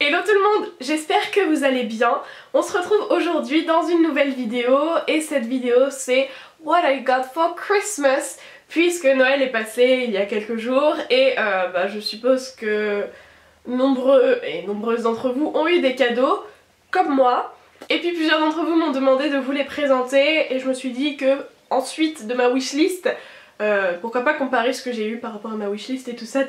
Hello tout le monde, j'espère que vous allez bien. On se retrouve aujourd'hui dans une nouvelle vidéo et cette vidéo c'est What I Got for Christmas puisque Noël est passé il y a quelques jours et je suppose que nombreux et nombreuses d'entre vous ont eu des cadeaux comme moi et puis plusieurs d'entre vous m'ont demandé de vous les présenter et je me suis dit que ensuite de ma wishlist, pourquoi pas comparer ce que j'ai eu par rapport à ma wishlist et tout ça.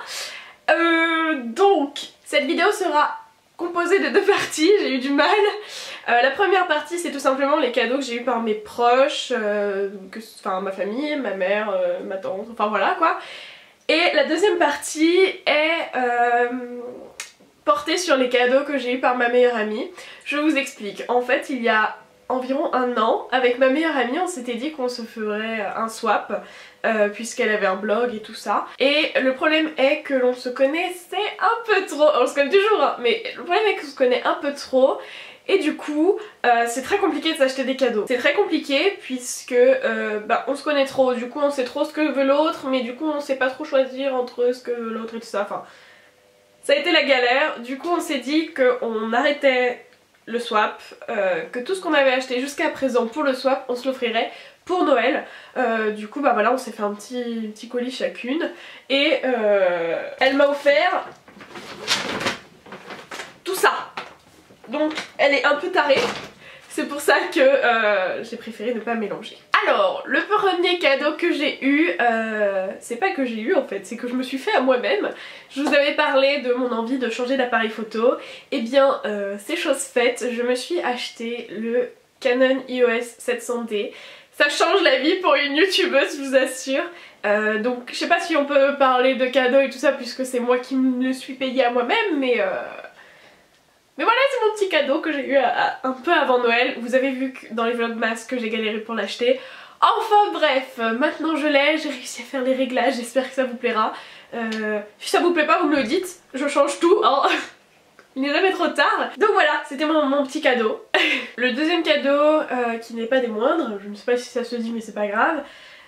Donc cette vidéo sera composée de deux parties, j'ai eu du mal. La première partie c'est tout simplement les cadeaux que j'ai eu par mes proches, enfin ma famille, ma mère, ma tante, enfin voilà quoi. Et la deuxième partie est portée sur les cadeaux que j'ai eu par ma meilleure amie. Je vous explique, en fait il y a environ un an, avec ma meilleure amie on s'était dit qu'on se ferait un swap puisqu'elle avait un blog et tout ça. Et le problème est que l'on se connaissait un peu trop, on se connaît toujours hein, mais le problème est qu'on se connaît un peu trop et du coup c'est très compliqué de s'acheter des cadeaux. C'est très compliqué puisque on se connaît trop, du coup on sait trop ce que veut l'autre mais du coup on sait pas trop choisir entre ce que veut l'autre et tout ça, enfin ça a été la galère. Du coup on s'est dit qu'on arrêtait le swap, que tout ce qu'on avait acheté jusqu'à présent pour le swap on se l'offrirait pour Noël. Du coup voilà on s'est fait un petit colis chacune et elle m'a offert tout ça, donc elle est un peu tarée, c'est pour ça que j'ai préféré ne pas mélanger. Alors le premier cadeau que j'ai eu, c'est pas que j'ai eu en fait, c'est que je me suis fait à moi-même. Je vous avais parlé de mon envie de changer d'appareil photo, et bien c'est chose faite, je me suis acheté le Canon EOS 700D. Ça change la vie pour une youtubeuse, je vous assure. Donc je sais pas si on peut parler de cadeaux et tout ça puisque c'est moi qui me le suis payé à moi-même, mais voilà, c'est mon petit cadeau que j'ai eu un peu avant Noël. Vous avez vu que dans les vlogmas que j'ai galéré pour l'acheter. Enfin bref, maintenant je l'ai, j'ai réussi à faire les réglages, j'espère que ça vous plaira. Si ça vous plaît pas, vous me le dites, je change tout, hein. Il n'est jamais trop tard. Donc voilà, c'était mon petit cadeau. Le deuxième cadeau, qui n'est pas des moindres, je ne sais pas si ça se dit mais c'est pas grave,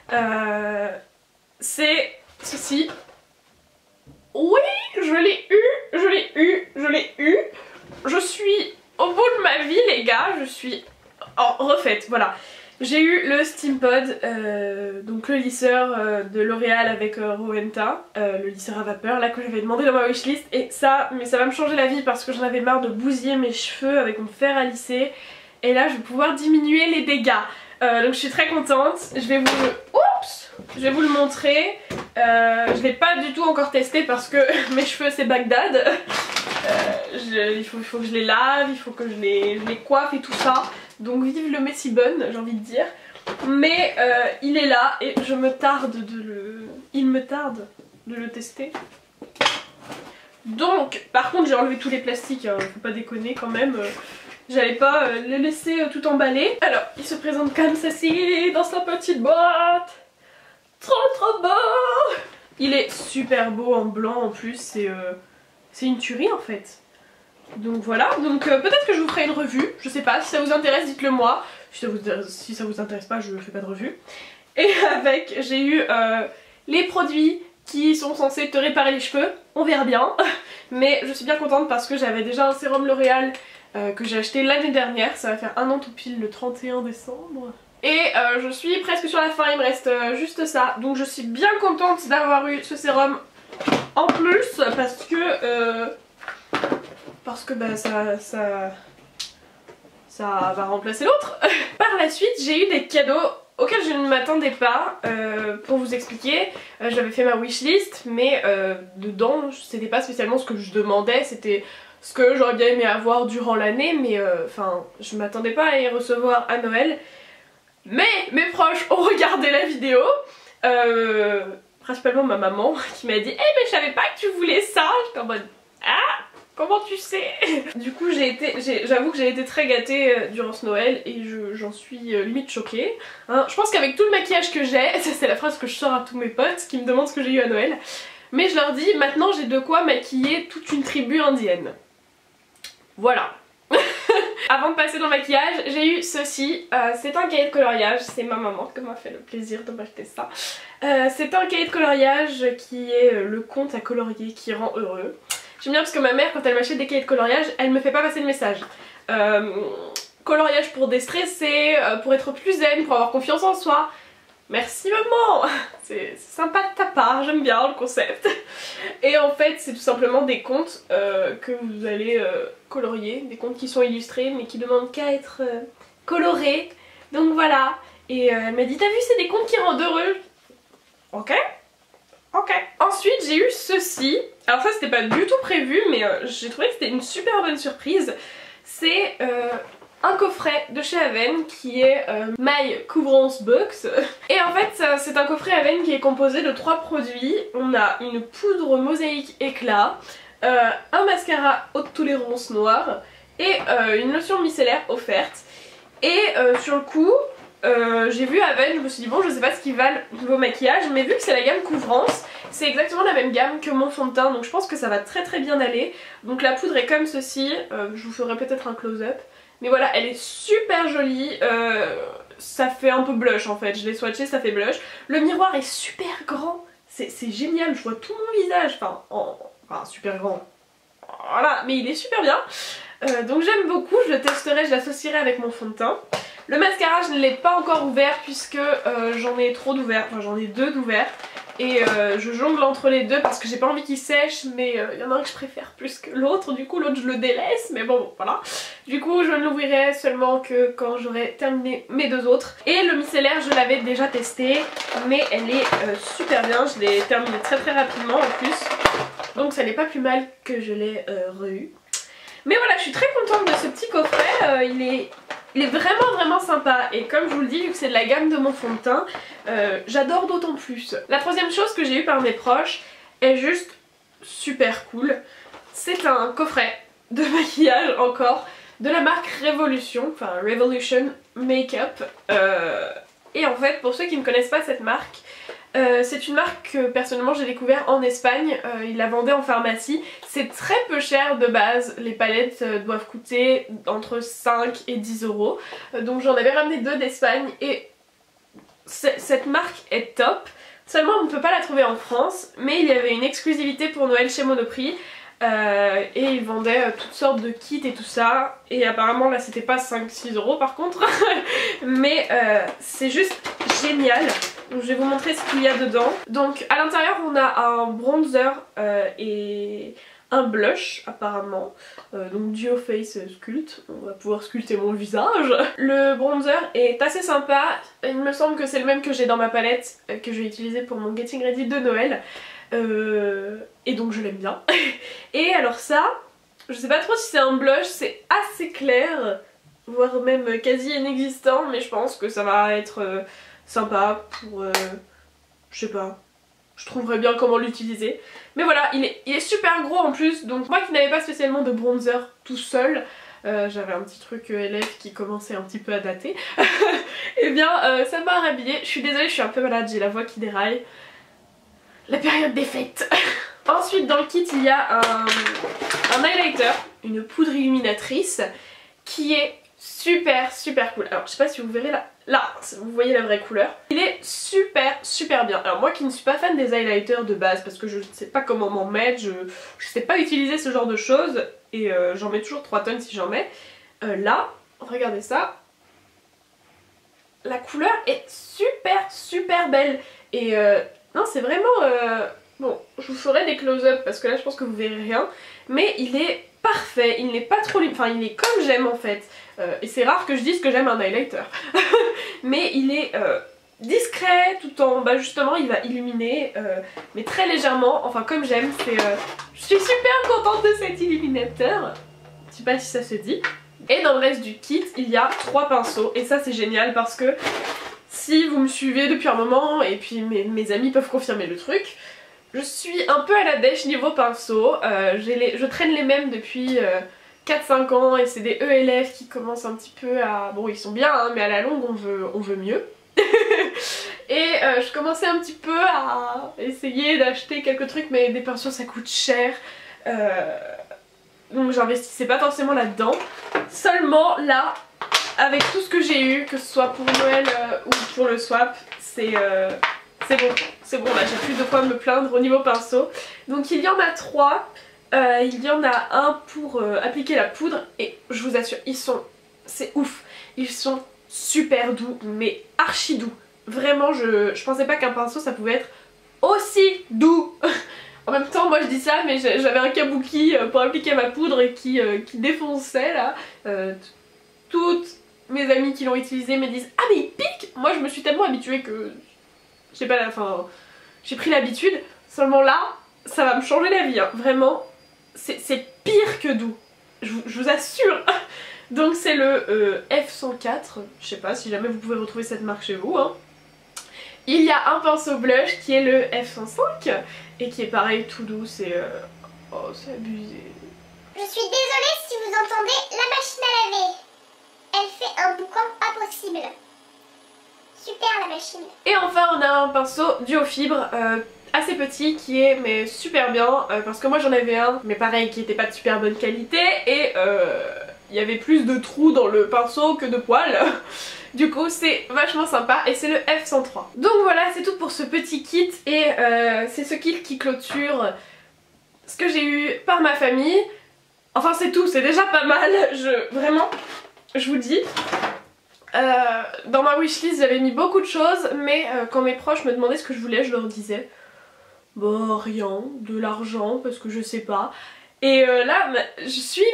c'est ceci. Oui, je l'ai eu. Je suis au bout de ma vie les gars, je suis refaite, voilà. J'ai eu le Steampod, donc le lisseur de L'Oréal avec Rowenta, le lisseur à vapeur là que j'avais demandé dans ma wishlist, et ça va me changer la vie parce que j'en avais marre de bousiller mes cheveux avec mon fer à lisser et là je vais pouvoir diminuer les dégâts. Donc je suis très contente, je vais vous le montrer. Je l'ai pas du tout encore testé parce que mes cheveux c'est Bagdad. Il faut que je les lave, il faut que je les coiffe et tout ça. Donc vive le Messy Bun, j'ai envie de dire. Mais il est là et il me tarde de le tester. Donc par contre j'ai enlevé tous les plastiques, hein, faut pas déconner quand même. J'allais pas les laisser tout emballé. Alors il se présente comme ceci dans sa petite boîte. Trop beau. Il est super beau en blanc en plus, c'est une tuerie en fait. Donc voilà, donc peut-être que je vous ferai une revue, je sais pas, si ça vous intéresse dites-le moi, si ça vous intéresse pas je fais pas de revue. Et avec, j'ai eu les produits qui sont censés te réparer les cheveux, on verra bien. Mais je suis bien contente parce que j'avais déjà un sérum L'Oréal que j'ai acheté l'année dernière, ça va faire un an tout pile le 31 décembre. Et je suis presque sur la fin, il me reste juste ça. Donc je suis bien contente d'avoir eu ce sérum en plus parce que ça va remplacer l'autre. Par la suite j'ai eu des cadeaux auxquels je ne m'attendais pas. Pour vous expliquer, j'avais fait ma wishlist mais dedans c'était pas spécialement ce que je demandais, c'était ce que j'aurais bien aimé avoir durant l'année, mais enfin je m'attendais pas à y recevoir à Noël. Mais mes proches ont regardé la vidéo, principalement ma maman qui m'a dit « Eh mais je savais pas que tu voulais ça !» J'étais en mode « Ah, comment tu sais ?» Du coup j'avoue que j'ai été très gâtée durant ce Noël et j'en suis limite choquée. Hein, je pense qu'avec tout le maquillage que j'ai, ça c'est la phrase que je sors à tous mes potes qui me demandent ce que j'ai eu à Noël, mais je leur dis maintenant j'ai de quoi maquiller toute une tribu indienne. Voilà. Avant de passer dans le maquillage, j'ai eu ceci, c'est un cahier de coloriage, c'est ma maman qui m'a fait le plaisir de m'acheter ça. C'est un cahier de coloriage qui est le conte à colorier qui rend heureux. J'aime bien parce que ma mère, quand elle m'achète des cahiers de coloriage, elle me fait pas passer le message. Coloriage pour déstresser, pour être plus zen, pour avoir confiance en soi. Merci maman. C'est sympa de ta part, j'aime bien le concept. Et en fait c'est tout simplement des contes que vous allez colorier, des contes qui sont illustrés mais qui demandent qu'à être colorés. Donc voilà. Et elle m'a dit t'as vu c'est des contes qui rendent heureux. Ok. Ok. Ensuite j'ai eu ceci. Alors ça c'était pas du tout prévu mais j'ai trouvé que c'était une super bonne surprise. C'est un coffret de chez Aven qui est My Couvrance Box. Et en fait c'est un coffret Aven qui est composé de 3 produits. On a une poudre mosaïque éclat, un mascara haute tolérance noir et une lotion micellaire offerte. Et sur le coup j'ai vu Aven, je me suis dit bon je sais pas ce qu'ils valent niveau maquillage, mais vu que c'est la gamme Couvrance, c'est exactement la même gamme que mon fond de teint, donc je pense que ça va très très bien aller. Donc la poudre est comme ceci, je vous ferai peut-être un close-up. Mais voilà, elle est super jolie, ça fait un peu blush en fait, je l'ai swatché, ça fait blush. Le miroir est super grand, c'est génial, je vois tout mon visage, enfin super grand. Voilà, mais il est super bien. Donc j'aime beaucoup, je le testerai, je l'associerai avec mon fond de teint. Le mascara je ne l'ai pas encore ouvert puisque j'en ai trop d'ouverts, enfin j'en ai 2 d'ouverts. Et je jongle entre les deux parce que j'ai pas envie qu'il sèche, mais il y en a un que je préfère plus que l'autre, du coup l'autre je le délaisse, mais bon voilà. Du coup je ne l'ouvrirai seulement que quand j'aurai terminé mes 2 autres. Et le micellaire je l'avais déjà testé, mais elle est super bien, je l'ai terminé très très rapidement en plus. Donc ça n'est pas plus mal que je l'ai re-eu. Mais voilà, je suis très contente de ce petit coffret, il est vraiment sympa et comme je vous le dis, vu que c'est de la gamme de mon fond de teint, j'adore d'autant plus. La troisième chose que j'ai eue par mes proches est juste super cool. C'est un coffret de maquillage encore de la marque Revolution, enfin Revolution Makeup. Et en fait, pour ceux qui ne connaissent pas cette marque, c'est une marque que personnellement j'ai découvert en Espagne, ils la vendaient en pharmacie. C'est très peu cher de base, les palettes doivent coûter entre 5 et 10 euros. Donc j'en avais ramené 2 d'Espagne et cette marque est top. Seulement on ne peut pas la trouver en France, mais il y avait une exclusivité pour Noël chez Monoprix. Et ils vendaient toutes sortes de kits et tout ça. Et apparemment là c'était pas 5-6 euros par contre. Mais c'est juste génial. Donc je vais vous montrer ce qu'il y a dedans. Donc à l'intérieur on a un bronzer et un blush apparemment. Donc Duo Face Sculpt. On va pouvoir sculpter mon visage. Le bronzer est assez sympa. Il me semble que c'est le même que j'ai dans ma palette que je vais utiliser pour mon Getting Ready de Noël. Et donc je l'aime bien. Et alors ça, je sais pas trop si c'est un blush, c'est assez clair, voire même quasi inexistant, mais je pense que ça va être sympa pour... je sais pas, je trouverai bien comment l'utiliser. Mais voilà, il est super gros en plus, donc moi qui n'avais pas spécialement de bronzer tout seul, j'avais un petit truc LF qui commençait un petit peu à dater, et bien ça m'a rhabillée. Je suis désolée, je suis un peu malade, j'ai la voix qui déraille. La période des fêtes. Ensuite dans le kit il y a un highlighter, une poudre illuminatrice qui est super cool. Alors je sais pas si vous verrez là vous voyez la vraie couleur. Il est super bien. Alors moi qui ne suis pas fan des highlighters de base parce que je ne sais pas comment m'en mettre, je sais pas utiliser ce genre de choses et j'en mets toujours 3 tonnes si j'en mets. Là, regardez ça. La couleur est super belle et non c'est vraiment... Bon, je vous ferai des close-up parce que là je pense que vous verrez rien. Mais il est parfait, il n'est pas trop... Enfin il est comme j'aime en fait. Et c'est rare que je dise que j'aime un highlighter. Mais il est discret tout en... Bah justement il va illuminer, mais très légèrement. Enfin comme j'aime, c'est... Je suis super contente de cet illuminateur. Je sais pas si ça se dit. Et dans le reste du kit, il y a 3 pinceaux. Et ça c'est génial parce que si vous me suivez depuis un moment, et puis mes amis peuvent confirmer le truc, je suis un peu à la dèche niveau pinceau. Je traîne les mêmes depuis 4-5 ans et c'est des ELF qui commencent un petit peu à... Bon ils sont bien hein, mais à la longue on veut mieux. Et je commençais un petit peu à essayer d'acheter quelques trucs mais des pinceaux ça coûte cher. Donc j'investissais pas forcément là-dedans. Seulement là, avec tout ce que j'ai eu, que ce soit pour Noël ou pour le swap, c'est bon là j'ai plus de quoi me plaindre au niveau pinceau. Donc il y en a 3 Il y en a un pour appliquer la poudre et je vous assure, c'est ouf, ils sont super doux, mais archi doux. Vraiment, je pensais pas qu'un pinceau ça pouvait être aussi doux. En même temps, moi je dis ça, mais j'avais un kabuki pour appliquer ma poudre et qui défonçait là. Toutes mes amies qui l'ont utilisé me disent ah mais il pique. Moi je me suis tellement habituée que je sais pas, enfin j'ai pris l'habitude. Seulement là, ça va me changer la vie, hein. Vraiment, c'est pire que doux. Je vous assure. Donc c'est le F104. Je sais pas si jamais vous pouvez retrouver cette marque chez vous, hein. Il y a un pinceau blush qui est le F105 et qui est pareil tout doux, c'est oh c'est abusé. Je suis désolée si vous entendez la machine à laver. Elle fait un boucan pas possible. Super la machine. Et enfin on a un pinceau duo fibre assez petit qui est mais super bien parce que moi j'en avais un mais pareil qui était pas de super bonne qualité et il y avait plus de trous dans le pinceau que de poils. Du coup c'est vachement sympa et c'est le F103. Donc voilà, c'est tout pour ce petit kit et c'est ce kit qui clôture ce que j'ai eu par ma famille. Enfin c'est tout, c'est déjà pas mal, vraiment, je vous dis. Dans ma wishlist j'avais mis beaucoup de choses mais quand mes proches me demandaient ce que je voulais, je leur disais bon rien, de l'argent parce que je sais pas. Et là je suis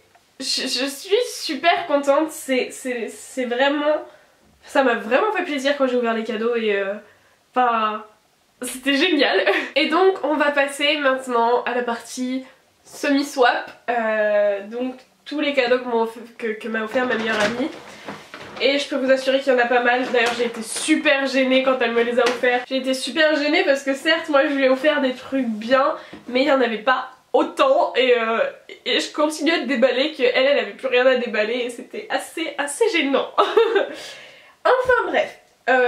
super contente, c'est vraiment... Ça m'a vraiment fait plaisir quand j'ai ouvert les cadeaux et enfin c'était génial. Et donc on va passer maintenant à la partie semi-swap, donc tous les cadeaux que m'a offert ma meilleure amie. Et je peux vous assurer qu'il y en a pas mal. D'ailleurs j'ai été super gênée quand elle me les a offerts. J'ai été super gênée parce que certes moi je lui ai offert des trucs bien, mais il n'y en avait pas autant et je continuais de déballer qu'elle avait plus rien à déballer et c'était assez gênant. Enfin bref,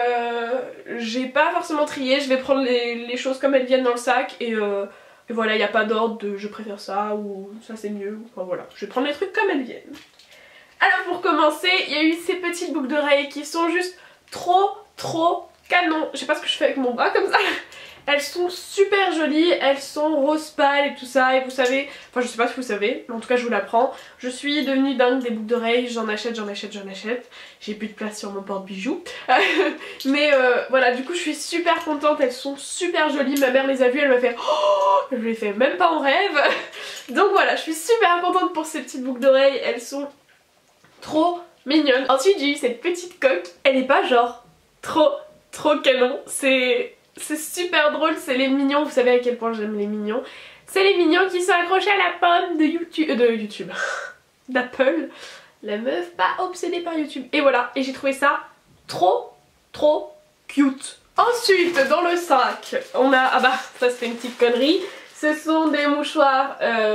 j'ai pas forcément trié, je vais prendre les choses comme elles viennent dans le sac et voilà, il n'y a pas d'ordre de je préfère ça ou ça c'est mieux, enfin voilà, je vais prendre les trucs comme elles viennent. Alors pour commencer, il y a eu ces petites boucles d'oreilles qui sont juste trop canon. Je sais pas ce que je fais avec mon bras comme ça. Elles sont super jolies, elles sont rose pâle et tout ça et vous savez, enfin je sais pas si vous savez, mais en tout cas je vous l'apprends, je suis devenue dingue des boucles d'oreilles, j'en achète, j'ai plus de place sur mon porte-bijoux. Mais voilà, du coup je suis super contente, elles sont super jolies, ma mère les a vues, elle m'a fait oh, je les fais même pas en rêve. Donc voilà, je suis super contente pour ces petites boucles d'oreilles, elles sont trop mignonnes. Ensuite j'ai eu cette petite coque, elle est pas genre trop canon, c'est super drôle, c'est les mignons, vous savez à quel point j'aime les mignons. C'est les mignons qui sont accrochés à la pomme de YouTube, d'Apple. La meuf pas obsédée par YouTube. Et voilà, et j'ai trouvé ça trop cute. Ensuite dans le sac, on a, ah bah ça c'était une petite connerie, ce sont des mouchoirs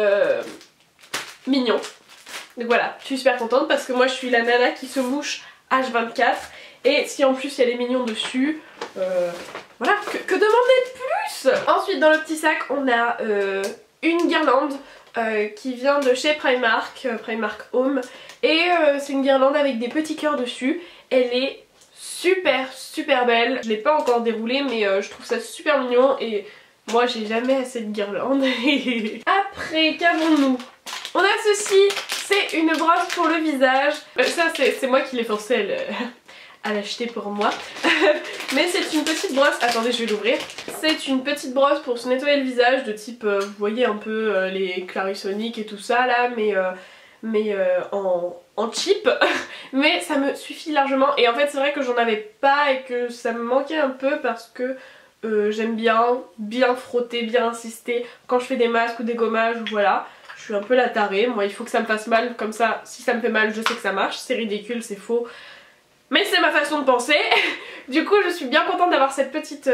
mignons. Donc voilà, je suis super contente parce que moi je suis la nana qui se mouche H24. Et si en plus il y a les mignons dessus, voilà, que demander de plus? Ensuite dans le petit sac on a une guirlande qui vient de chez Primark, Primark Home. Et c'est une guirlande avec des petits cœurs dessus. Elle est super belle. Je l'ai pas encore déroulée mais je trouve ça super mignon et moi j'ai jamais assez de guirlande. Après qu'avons-nous? On a ceci, c'est une brosse pour le visage. Ça c'est moi qui l'ai forcé à l'acheter pour moi. Mais c'est une petite brosse, attendez je vais l'ouvrir. C'est une petite brosse pour se nettoyer le visage de type, vous voyez un peu les Clarisonic et tout ça là, mais en cheap. Mais ça me suffit largement et en fait c'est vrai que j'en avais pas et que ça me manquait un peu parce que j'aime bien frotter, bien insister quand je fais des masques ou des gommages, voilà. Je suis un peu la tarée, moi il faut que ça me fasse mal, comme ça si ça me fait mal je sais que ça marche, c'est ridicule, c'est faux. Mais c'est ma façon de penser. Du coup je suis bien contente d'avoir cette petite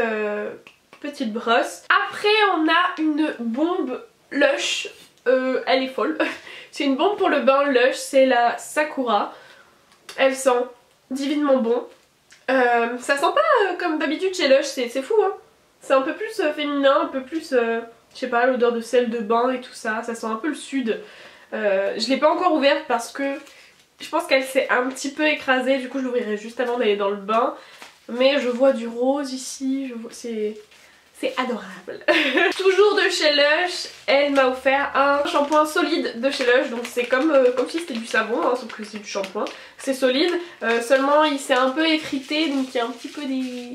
brosse. Après on a une bombe Lush, elle est folle. C'est une bombe pour le bain Lush, c'est la Sakura. Elle sent divinement bon. Ça sent pas comme d'habitude chez Lush, c'est fou hein. C'est un peu plus féminin, un peu plus, je sais pas, l'odeur de sel de bain et tout ça. Ça sent un peu le sud. Je l'ai pas encore ouverte parce que je pense qu'elle s'est un petit peu écrasée, du coup je l'ouvrirai juste avant d'aller dans le bain. Mais je vois du rose ici, c'est c'est adorable. Toujours de chez Lush, elle m'a offert un shampoing solide de chez Lush. Donc c'est comme si c'était du savon, hein, sauf que c'est du shampoing. C'est solide, seulement il s'est un peu effrité, donc il y a un petit peu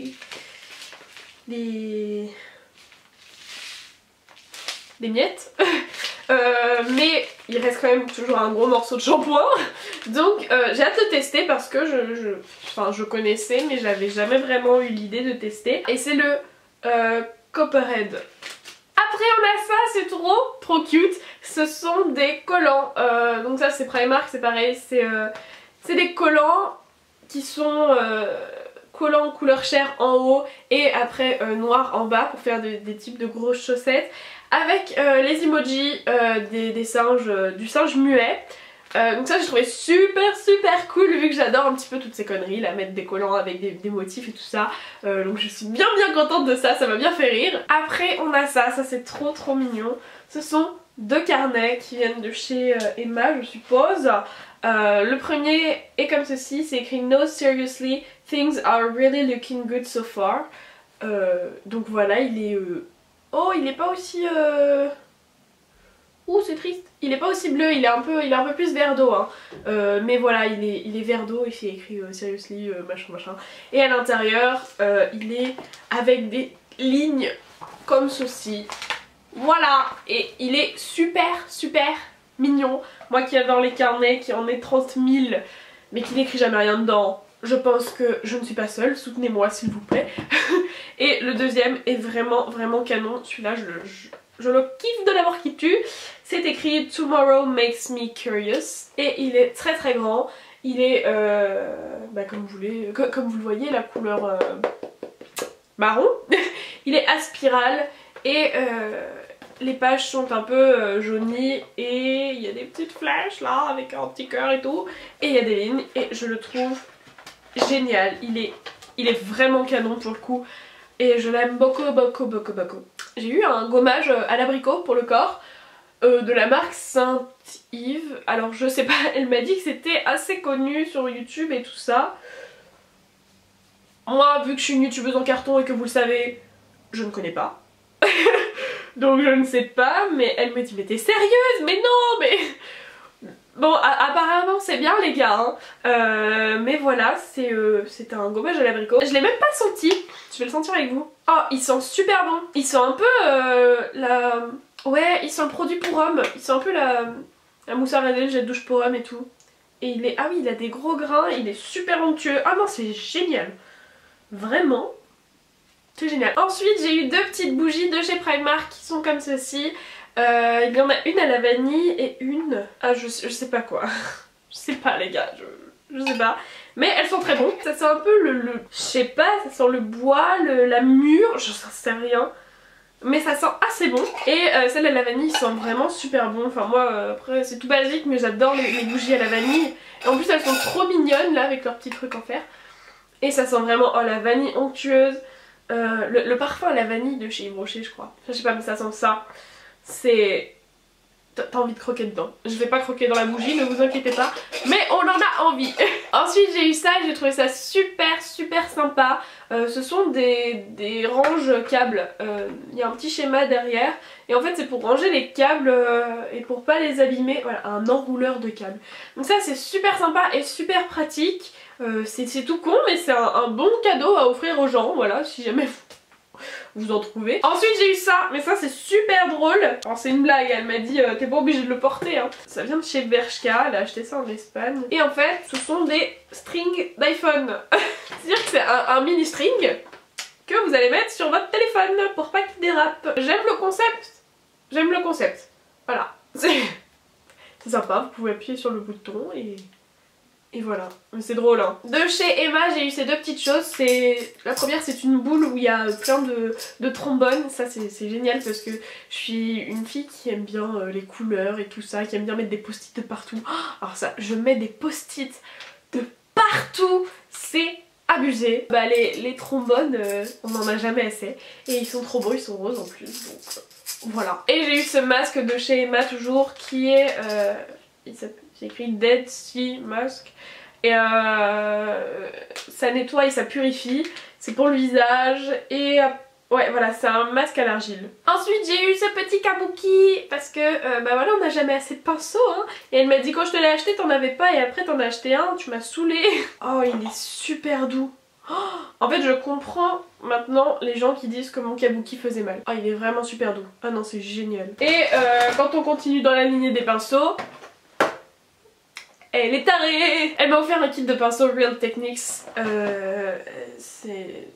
des miettes. Mais il reste quand même toujours un gros morceau de shampoing. Donc j'ai hâte de tester parce que je connaissais mais j'avais jamais vraiment eu l'idée de tester. Et c'est le Copperhead. Après on a ça, c'est trop cute. Ce sont des collants. Donc ça c'est Primark, c'est pareil. C'est des collants qui sont collants couleur chair en haut et après noir en bas pour faire des types de grosses chaussettes. Avec les emojis des singes, du singe muet. Donc ça j'ai trouvé super cool vu que j'adore un petit peu toutes ces conneries, là, mettre des collants avec des motifs et tout ça. Donc je suis bien contente de ça, ça m'a bien fait rire. Après on a ça c'est trop mignon. Ce sont deux carnets qui viennent de chez Emma je suppose. Le premier est comme ceci, c'est écrit No seriously, things are really looking good so far. Donc voilà, il est... Oh, il est pas aussi... Ouh, c'est triste. Il est pas aussi bleu, il est un peu plus vert d'eau. Hein. Mais voilà, il est vert d'eau et c'est écrit seriously, machin. Et à l'intérieur, il est avec des lignes comme ceci. Voilà. Et il est super mignon. Moi qui adore les carnets, qui en ai 30 000, mais qui n'écrit jamais rien dedans. Je pense que je ne suis pas seule, soutenez-moi s'il vous plaît. Et le deuxième est vraiment canon, celui-là je le kiffe de l'avoir qui tue. C'est écrit Tomorrow makes me curious et il est très grand. Il est comme vous le voyez, la couleur marron. Il est à spirale et les pages sont un peu jaunies et il y a des petites flèches là avec un petit cœur et tout. Et il y a des lignes et je le trouve génial, il est vraiment canon pour le coup et je l'aime beaucoup. J'ai eu un gommage à l'abricot pour le corps de la marque Saint-Yves. Alors je sais pas, elle m'a dit que c'était assez connu sur YouTube et tout ça. Moi vu que je suis une youtubeuse en carton et que vous le savez, je ne connais pas. Donc je ne sais pas, mais elle me dit mais t'es sérieuse? Mais non mais... Bon, apparemment c'est bien les gars, hein. Mais voilà, c'est un gommage à l'abricot. Je l'ai même pas senti, je vais le sentir avec vous. Oh, il sent super bon. Il sent un peu Ouais, il sent le produit pour homme. Il sent un peu la mousse à raser, le gel douche pour homme et tout. Et il est... Ah oui, il a des gros grains, il est super onctueux. Ah non, c'est génial. Vraiment, c'est génial. Ensuite, j'ai eu deux petites bougies de chez Primark qui sont comme ceci. Il y en a une à la vanille et une... Ah je sais pas quoi. Je sais pas les gars, je sais pas. Mais elles sont très bonnes. Ça sent un peu je sais pas, ça sent le bois, la mûre, je sais rien. Mais ça sent assez bon. Et celle à la vanille sent vraiment super bon. Enfin moi après c'est tout basique mais j'adore les bougies à la vanille. Et en plus elles sont trop mignonnes là avec leurs petits trucs en fer. Et ça sent vraiment la vanille onctueuse. Le parfum à la vanille de chez Yves Rocher je crois. Enfin, je sais pas mais ça sent ça. C'est... T'as envie de croquer dedans. Je vais pas croquer dans la bougie, ne vous inquiétez pas. Mais on en a envie. Ensuite j'ai eu ça et j'ai trouvé ça super sympa. Ce sont des ranges câbles. Il y a un petit schéma derrière. Et en fait c'est pour ranger les câbles et pour pas les abîmer. Voilà, un enrouleur de câbles. Donc ça c'est super sympa et super pratique. C'est tout con mais c'est un bon cadeau à offrir aux gens. Voilà, si jamais vous en trouvez. Ensuite j'ai eu ça, mais ça c'est super drôle. Alors c'est une blague, elle m'a dit t'es pas obligé de le porter hein. Ça vient de chez Bershka, elle a acheté ça en Espagne. Et en fait ce sont des strings d'iPhone. C'est-à-dire que c'est un mini string que vous allez mettre sur votre téléphone pour pas qu'il dérape. J'aime le concept. Voilà. C'est sympa, vous pouvez appuyer sur le bouton et voilà, mais c'est drôle hein. De chez Emma j'ai eu ces deux petites choses. La première c'est une boule où il y a plein de trombones. Ça c'est génial parce que je suis une fille qui aime bien les couleurs et tout ça, qui aime bien mettre des post-it de partout. Alors ça, je mets des post-it de partout, c'est abusé. Bah les trombones, on n'en a jamais assez. Et ils sont trop beaux, ils sont roses en plus, donc voilà. Et j'ai eu ce masque de chez Emma toujours qui est... c'est écrit Dead Sea Mask. Et ça nettoie et ça purifie. C'est pour le visage. Et Ouais, voilà, c'est un masque à l'argile. Ensuite, j'ai eu ce petit kabuki parce que, bah voilà, on n'a jamais assez de pinceaux, hein. Et elle m'a dit quand je te l'ai acheté, t'en avais pas et après t'en as acheté un, tu m'as saoulée. Oh, il est super doux. Oh, en fait, je comprends maintenant les gens qui disent que mon kabuki faisait mal. Oh, il est vraiment super doux. Ah non, c'est génial. Et quand on continue dans la lignée des pinceaux, elle est tarée. Elle m'a offert un kit de pinceaux Real Techniques. C'est...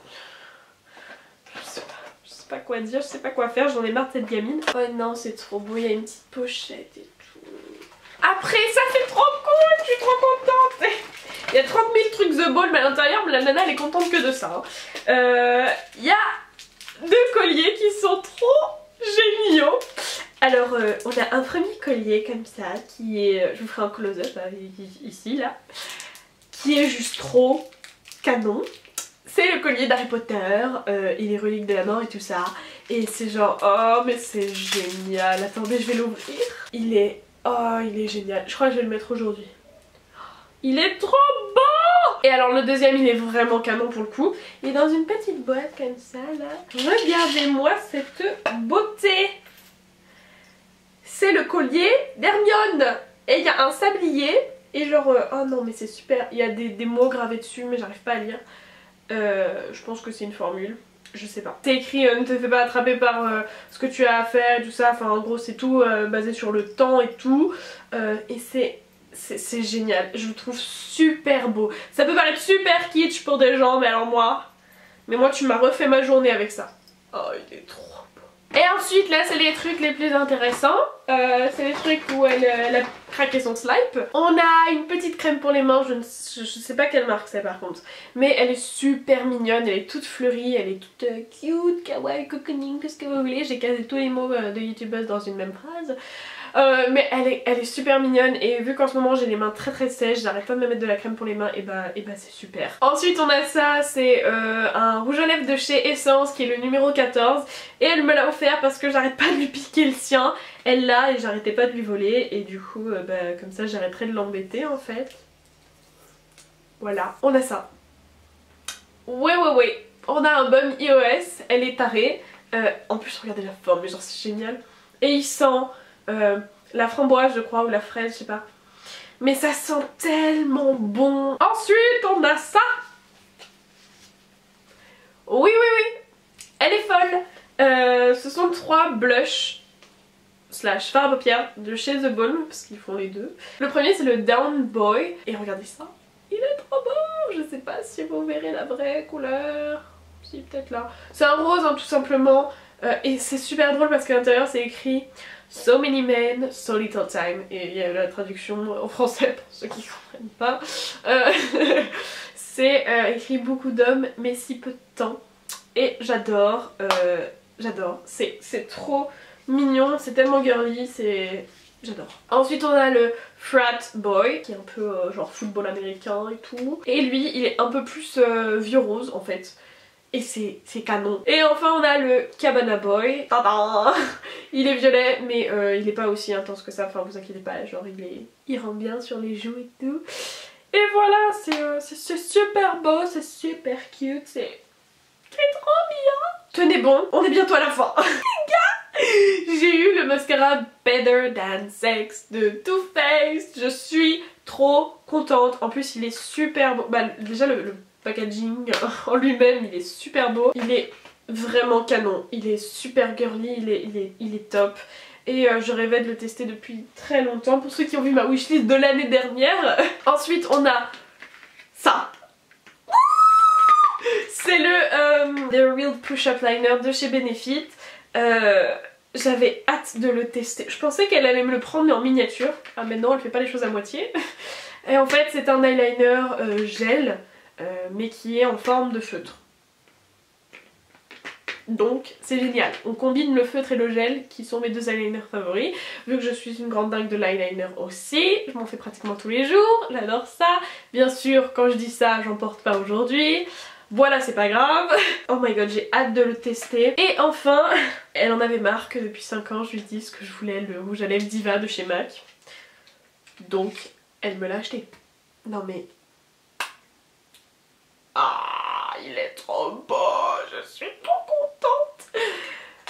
Je sais pas quoi dire, je sais pas quoi faire, j'en ai marre de cette gamine. Oh non, c'est trop beau, il y a une petite pochette et tout. Après, ça fait trop cool, je suis trop contente. Il y a 30 000 trucs The Ball, mais à l'intérieur, la nana, elle est contente que de ça. Il y a 2 colliers qui sont trop géniaux. Alors, on a un premier collier comme ça, qui est, je vous ferai un close-up ici, là, qui est juste trop canon. C'est le collier d'Harry Potter et les reliques de la mort et tout ça. Et c'est genre, oh mais c'est génial. Attendez, je vais l'ouvrir. Il est génial. Je crois que je vais le mettre aujourd'hui. Il est trop beau! Et alors le deuxième, il est vraiment canon pour le coup. Il est dans une petite boîte comme ça là. Regardez-moi cette beauté. C'est le collier d'Hermione. Et il y a un sablier. Et genre, oh non mais c'est super. Il y a des mots gravés dessus mais j'arrive pas à lire. Je pense que c'est une formule, je sais pas. C'est écrit ne te fais pas attraper par ce que tu as à faire et tout ça, enfin en gros c'est tout basé sur le temps et tout. Et c'est génial, je le trouve super beau. Ça peut paraître super kitsch pour des gens, mais alors moi tu m'as refait ma journée avec ça. Oh il est trop beau. Et ensuite là c'est les trucs les plus intéressants. C'est les trucs où elle a craqué son slip. On a une petite crème pour les mains, je sais pas quelle marque c'est par contre. Mais elle est super mignonne, elle est toute fleurie, elle est toute cute, kawaii, cocooning, tout ce que vous voulez. J'ai casé tous les mots de youtubeuse dans une même phrase. Mais elle est super mignonne et vu qu'en ce moment j'ai les mains très sèches, j'arrête pas de me mettre de la crème pour les mains et bah c'est super. Ensuite on a ça, c'est un rouge à lèvres de chez Essence qui est le numéro 14 et elle me l'a offert parce que j'arrête pas de lui piquer le sien. Elle l'a et j'arrêtais pas de lui voler et du coup bah, comme ça j'arrêterai de l'embêter en fait. Voilà, on a ça. Ouais. On a un baume iOS, elle est tarée. En plus regardez la forme, mais genre c'est génial. Et il sent la framboise je crois ou la fraise, je sais pas. Mais ça sent tellement bon. Ensuite on a ça. Oui. Elle est folle. Ce sont 3 blushs slash fard à paupières de chez The Balm parce qu'ils font les deux. Le premier c'est le Down Boy et regardez ça. Il est trop beau. Je sais pas si vous verrez la vraie couleur. Si peut-être là. C'est un rose hein, tout simplement. Et c'est super drôle parce qu'à l'intérieur c'est écrit So many men, so little time. Et il y a la traduction en français pour ceux qui comprennent pas. C'est écrit beaucoup d'hommes mais si peu de temps. Et j'adore, j'adore. C'est trop mignon, c'est tellement girly, j'adore. Ensuite on a le Frat Boy qui est un peu genre football américain et tout. Et lui il est un peu plus vieux rose en fait. Et c'est canon. Et enfin on a le Cabana Boy. Tada. Il est violet mais il est pas aussi intense que ça, enfin vous inquiétez pas, genre il rend bien sur les joues et tout. Et voilà, c'est super beau, c'est super cute, c'est trop bien. Tenez bon, on est bientôt à la fin. J'ai eu le mascara Better Than Sex de Too Faced. Je suis trop contente. En plus il est super beau. Bah déjà le packaging en lui-même il est super beau. Il est vraiment canon. Il est super girly, il est top. Et je rêvais de le tester depuis très longtemps. Pour ceux qui ont vu ma wishlist de l'année dernière. Ensuite on a ça. C'est le The Real Push-Up Liner de chez Benefit. J'avais hâte de le tester. Je pensais qu'elle allait me le prendre mais en miniature. Ah mais non, elle fait pas les choses à moitié. Et en fait c'est un eyeliner gel mais qui est en forme de feutre. Donc c'est génial. On combine le feutre et le gel qui sont mes 2 eyeliners favoris. Vu que je suis une grande dingue de l'eyeliner aussi, je m'en fais pratiquement tous les jours. J'adore ça. Bien sûr quand je dis ça j'en porte pas aujourd'hui. Voilà, c'est pas grave. Oh my god, j'ai hâte de le tester. Et enfin, elle en avait marre que depuis 5 ans je lui dise que je voulais le rouge à lèvres Diva de chez MAC. Donc, elle me l'a acheté. Non mais... Ah, il est trop beau, je suis trop contente.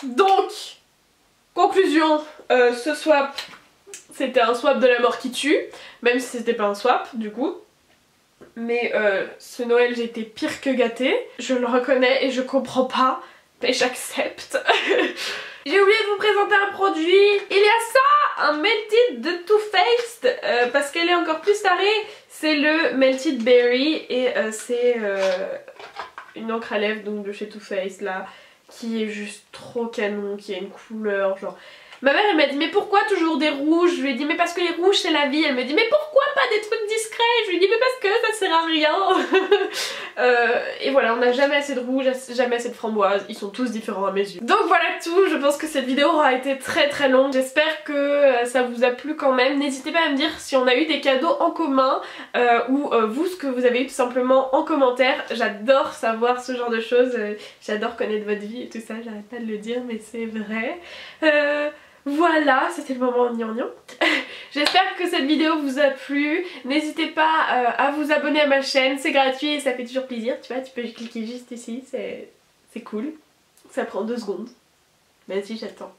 Donc, conclusion, ce swap, c'était un swap de la mort qui tue, même si c'était pas un swap du coup. Mais ce Noël j'ai été pire que gâtée, je le reconnais et je comprends pas, mais j'accepte. J'ai oublié de vous présenter un produit, il y a ça, un Melted de Too Faced, parce qu'elle est encore plus tarée, c'est le Melted Berry et c'est une encre à lèvres donc de chez Too Faced là, qui est juste trop canon, qui a une couleur genre... Ma mère elle m'a dit mais pourquoi toujours des rouges? Je lui ai dit mais parce que les rouges c'est la vie. Elle me dit mais pourquoi pas des trucs discrets? Je lui ai dit mais parce que ça sert à rien. Et voilà, on n'a jamais assez de rouge, jamais assez de framboise, ils sont tous différents à mes yeux. Donc voilà tout, je pense que cette vidéo aura été très très longue. J'espère que ça vous a plu quand même. N'hésitez pas à me dire si on a eu des cadeaux en commun ou vous ce que vous avez eu tout simplement en commentaire. J'adore savoir ce genre de choses, j'adore connaître votre vie et tout ça, j'arrête pas de le dire mais c'est vrai. Voilà, c'était le moment gnangnan. J'espère que cette vidéo vous a plu. N'hésitez pas à vous abonner à ma chaîne, c'est gratuit et ça fait toujours plaisir. Tu vois, tu peux cliquer juste ici, c'est cool. Ça prend 2 secondes. Vas-y, j'attends.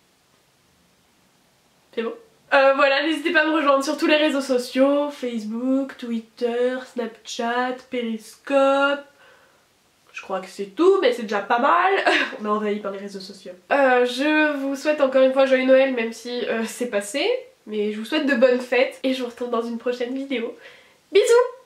C'est bon. Voilà, n'hésitez pas à me rejoindre sur tous les réseaux sociaux, Facebook, Twitter, Snapchat, Periscope. Je crois que c'est tout, mais c'est déjà pas mal. On est envahi par les réseaux sociaux. Je vous souhaite encore une fois joyeux Noël, même si c'est passé. Mais je vous souhaite de bonnes fêtes et je vous retrouve dans une prochaine vidéo. Bisous!